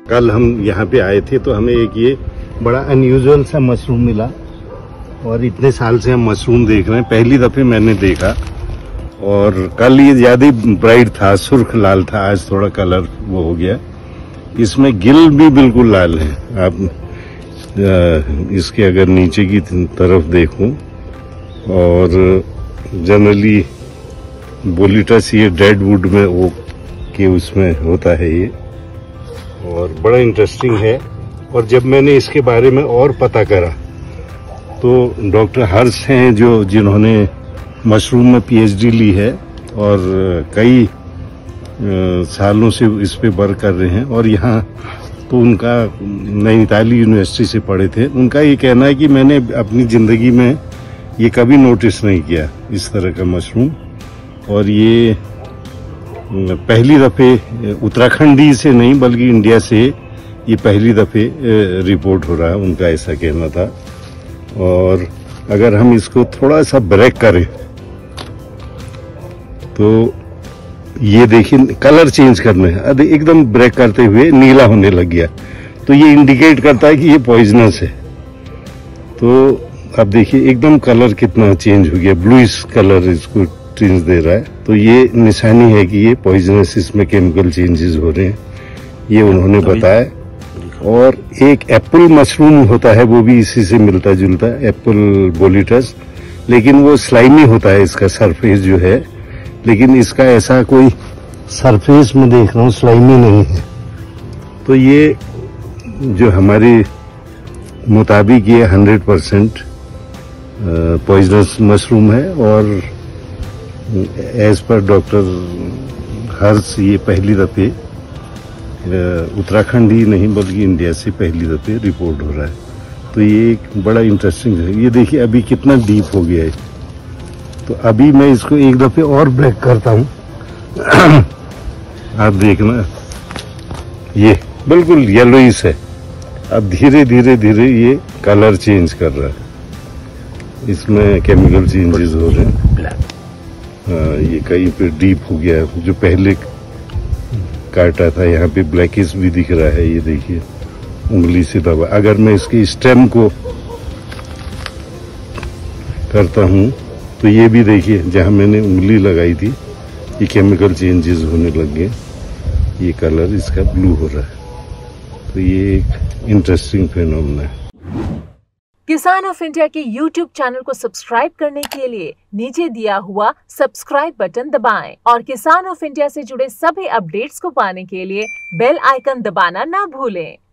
कल हम यहाँ पे आए थे तो हमें एक ये बड़ा अनयूजुअल सा मशरूम मिला, और इतने साल से हम मशरूम देख रहे हैं, पहली दफे मैंने देखा। और कल ये ज्यादा ब्राइट था, सुर्ख लाल था, आज थोड़ा कलर वो हो गया। इसमें गिल भी बिल्कुल लाल है। आप इसके अगर नीचे की तरफ देखूं, और जनरली बोलीटस ये डेड वुड में ओक के उसमें होता है ये, और बड़ा इंटरेस्टिंग है। और जब मैंने इसके बारे में और पता करा तो डॉक्टर हर्ष हैं जिन्होंने मशरूम में पीएचडी ली है और कई सालों से इस पे वर्क कर रहे हैं, और यहाँ तो उनका नैनीताल यूनिवर्सिटी से पढ़े थे। उनका ये कहना है कि मैंने अपनी जिंदगी में ये कभी नोटिस नहीं किया इस तरह का मशरूम, और ये पहली दफे उत्तराखंडी से नहीं बल्कि इंडिया से ये पहली दफे रिपोर्ट हो रहा है, उनका ऐसा कहना था। और अगर हम इसको थोड़ा सा ब्रेक करें तो ये देखिए कलर चेंज करना है, एकदम ब्रेक करते हुए नीला होने लग गया, तो ये इंडिकेट करता है कि ये पॉइजनस है। तो अब देखिए एकदम कलर कितना चेंज हो गया, ब्लूइश कलर इसको चेंज दे रहा है, तो ये निशानी है कि ये पॉइजनस, इसमें केमिकल चेंजेस हो रहे हैं, ये उन्होंने बताया। और एक एप्पल मशरूम होता है, वो भी इसी से मिलता जुलता है, एप्पल बोलीटस, लेकिन वो स्लाइमी होता है इसका सरफेस जो है, लेकिन इसका ऐसा कोई सरफेस में देख रहा हूँ स्लाइमी नहीं है। तो ये जो हमारे मुताबिक ये 100% पॉइजनस मशरूम है, और एज पर डॉक्टर हर्ष ये पहली दफे उत्तराखंड ही नहीं बल्कि इंडिया से पहली दफे रिपोर्ट हो रहा है। तो ये एक बड़ा इंटरेस्टिंग है। ये देखिए अभी कितना डीप हो गया है, तो अभी मैं इसको एक दफे और ब्रेक करता हूँ। आप देखना ये बिल्कुल येलोइश है, अब धीरे धीरे धीरे ये कलर चेंज कर रहा है, इसमें केमिकल चेंजेस हो रहे हैं। ये कहीं पे डीप हो गया, जो पहले काटा था यहाँ पे ब्लैकिश भी दिख रहा है, ये देखिए उंगली से दबा। अगर मैं इसके स्टेम को करता हूँ तो ये भी देखिए जहाँ मैंने उंगली लगाई थी ये केमिकल चेंजेस होने लग गए, ये कलर इसका ब्लू हो रहा है। तो ये एक इंटरेस्टिंग फिनोमेना है। किसान ऑफ इंडिया के YouTube चैनल को सब्सक्राइब करने के लिए नीचे दिया हुआ सब्सक्राइब बटन दबाएं और किसान ऑफ इंडिया से जुड़े सभी अपडेट्स को पाने के लिए बेल आइकन दबाना ना भूलें।